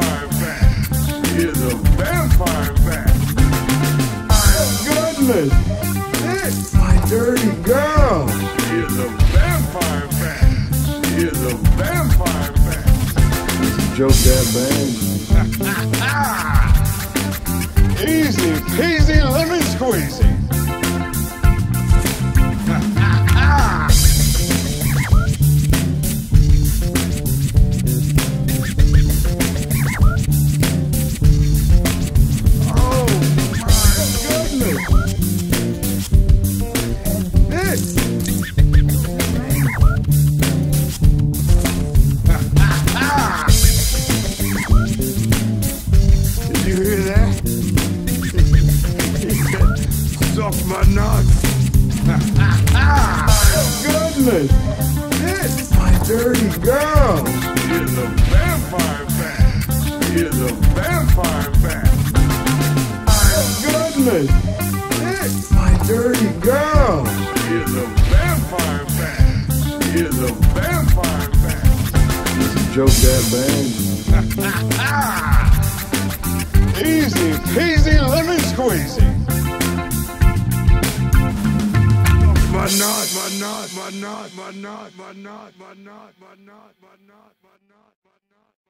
vampire bat. He is a vampire bat. Oh goodness! It's my dirty girl. He is a vampire bat. He is a vampire bat. It's a joke that bang. Easy peasy lemon squeezy. Did you hear that? He said, suck my nuts. Oh, goodness. It's my dirty girl. He is a vampire bat. He is a vampire bat. Oh, goodness. It's my dirty girl. He is a vampire bat. He is a vampire bat. It's a joke that bang. Easy peasy lemon squeezy. My nut, my nut, my nut, my nut, my nut, my nut, my nut, my nut, my nut.